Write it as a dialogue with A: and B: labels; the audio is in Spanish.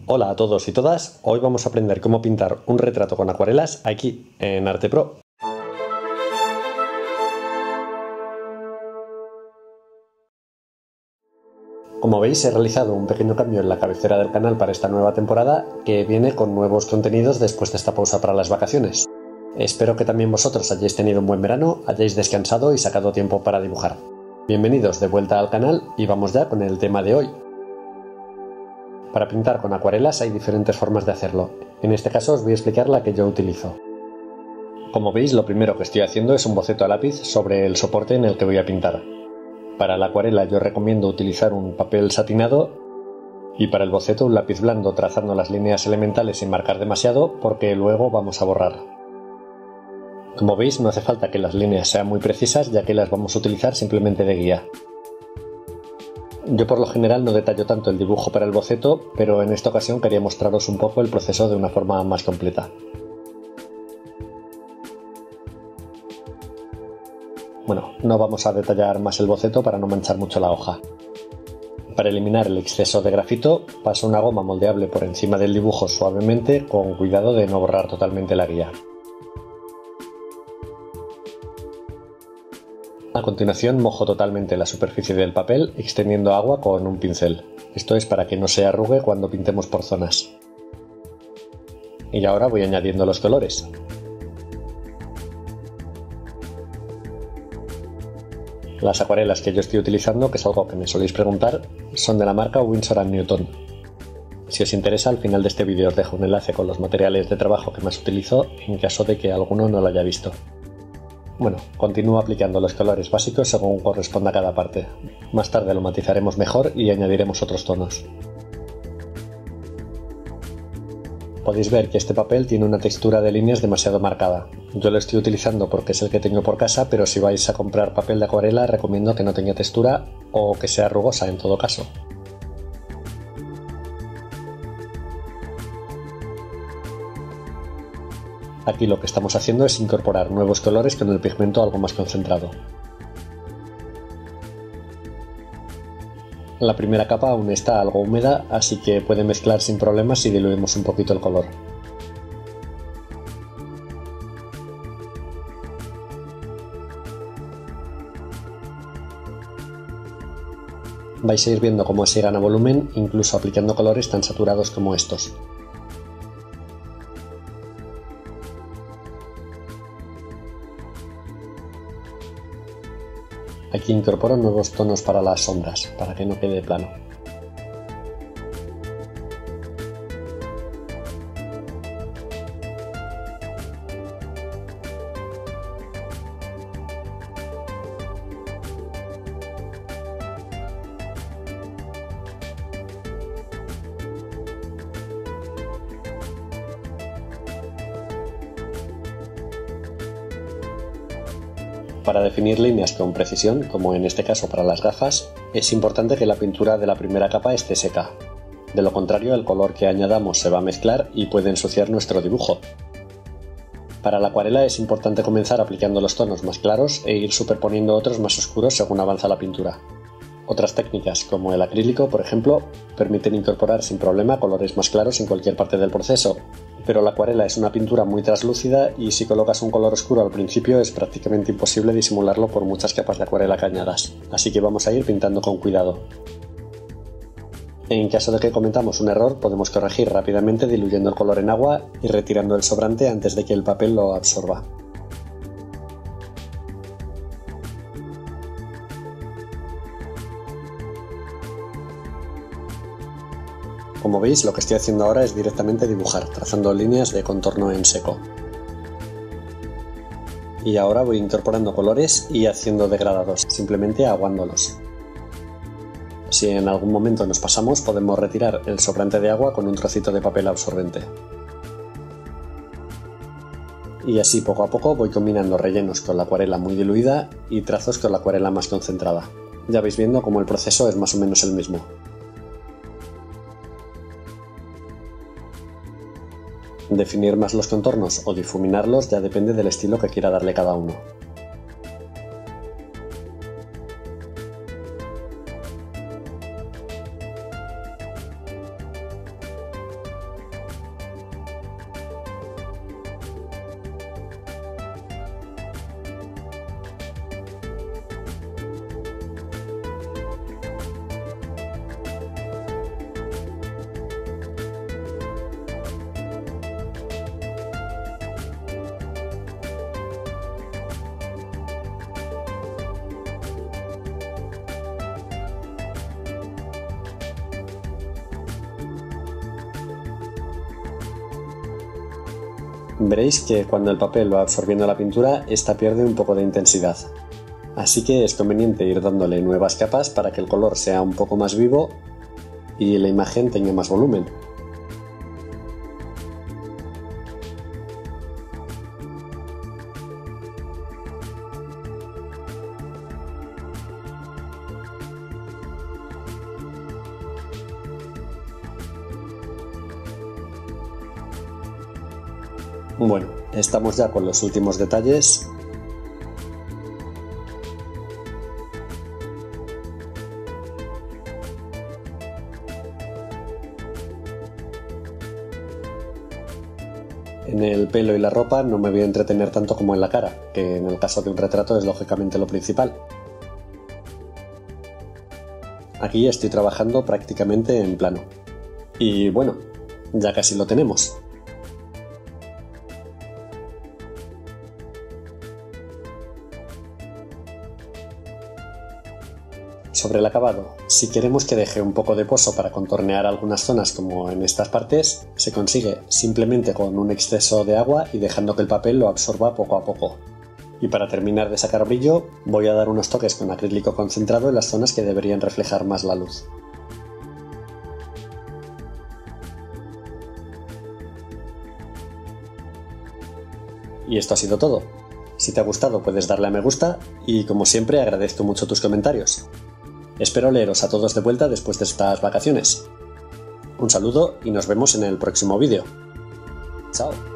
A: Hola a todos y todas, hoy vamos a aprender cómo pintar un retrato con acuarelas aquí en Arte Pro. Como veis, he realizado un pequeño cambio en la cabecera del canal para esta nueva temporada que viene con nuevos contenidos después de esta pausa para las vacaciones. Espero que también vosotros hayáis tenido un buen verano, hayáis descansado y sacado tiempo para dibujar. Bienvenidos de vuelta al canal y vamos ya con el tema de hoy. Para pintar con acuarelas hay diferentes formas de hacerlo. En este caso os voy a explicar la que yo utilizo. Como veis, lo primero que estoy haciendo es un boceto a lápiz sobre el soporte en el que voy a pintar. Para la acuarela yo recomiendo utilizar un papel satinado y para el boceto un lápiz blando, trazando las líneas elementales sin marcar demasiado porque luego vamos a borrar. Como veis, no hace falta que las líneas sean muy precisas, ya que las vamos a utilizar simplemente de guía. Yo por lo general no detallo tanto el dibujo para el boceto, pero en esta ocasión quería mostraros un poco el proceso de una forma más completa. Bueno, no vamos a detallar más el boceto para no manchar mucho la hoja. Para eliminar el exceso de grafito, paso una goma moldeable por encima del dibujo suavemente, con cuidado de no borrar totalmente la guía. A continuación mojo totalmente la superficie del papel extendiendo agua con un pincel. Esto es para que no se arrugue cuando pintemos por zonas. Y ahora voy añadiendo los colores. Las acuarelas que yo estoy utilizando, que es algo que me soléis preguntar, son de la marca Winsor & Newton. Si os interesa, al final de este vídeo os dejo un enlace con los materiales de trabajo que más utilizo en caso de que alguno no lo haya visto. Bueno, continúo aplicando los colores básicos según corresponda a cada parte. Más tarde lo matizaremos mejor y añadiremos otros tonos. Podéis ver que este papel tiene una textura de líneas demasiado marcada. Yo lo estoy utilizando porque es el que tengo por casa, pero si vais a comprar papel de acuarela recomiendo que no tenga textura o que sea rugosa en todo caso. Aquí lo que estamos haciendo es incorporar nuevos colores con el pigmento algo más concentrado. La primera capa aún está algo húmeda, así que puede mezclar sin problemas si diluimos un poquito el color. Vais a ir viendo cómo se gana volumen incluso aplicando colores tan saturados como estos. Aquí incorporo nuevos tonos para las sombras, para que no quede plano. Para definir líneas con precisión, como en este caso para las gafas, es importante que la pintura de la primera capa esté seca. De lo contrario, el color que añadamos se va a mezclar y puede ensuciar nuestro dibujo. Para la acuarela es importante comenzar aplicando los tonos más claros e ir superponiendo otros más oscuros según avanza la pintura. Otras técnicas, como el acrílico, por ejemplo, permiten incorporar sin problema colores más claros en cualquier parte del proceso, pero la acuarela es una pintura muy translúcida y si colocas un color oscuro al principio es prácticamente imposible disimularlo por muchas capas de acuarela que añadas, así que vamos a ir pintando con cuidado. En caso de que cometamos un error, podemos corregir rápidamente diluyendo el color en agua y retirando el sobrante antes de que el papel lo absorba. Como veis, lo que estoy haciendo ahora es directamente dibujar, trazando líneas de contorno en seco. Y ahora voy incorporando colores y haciendo degradados, simplemente aguándolos. Si en algún momento nos pasamos, podemos retirar el sobrante de agua con un trocito de papel absorbente. Y así poco a poco voy combinando rellenos con la acuarela muy diluida y trazos con la acuarela más concentrada. Ya vais viendo cómo el proceso es más o menos el mismo. Definir más los contornos o difuminarlos ya depende del estilo que quiera darle cada uno. Veréis que cuando el papel va absorbiendo la pintura, esta pierde un poco de intensidad. Así que es conveniente ir dándole nuevas capas para que el color sea un poco más vivo y la imagen tenga más volumen. Bueno, estamos ya con los últimos detalles. En el pelo y la ropa no me voy a entretener tanto como en la cara, que en el caso de un retrato es lógicamente lo principal. Aquí estoy trabajando prácticamente en plano. Y bueno, ya casi lo tenemos. Sobre el acabado, si queremos que deje un poco de pozo para contornear algunas zonas como en estas partes, se consigue simplemente con un exceso de agua y dejando que el papel lo absorba poco a poco. Y para terminar de sacar brillo, voy a dar unos toques con acrílico concentrado en las zonas que deberían reflejar más la luz. Y esto ha sido todo. Si te ha gustado puedes darle a me gusta y como siempre agradezco mucho tus comentarios. Espero leeros a todos de vuelta después de estas vacaciones. Un saludo y nos vemos en el próximo vídeo. Chao.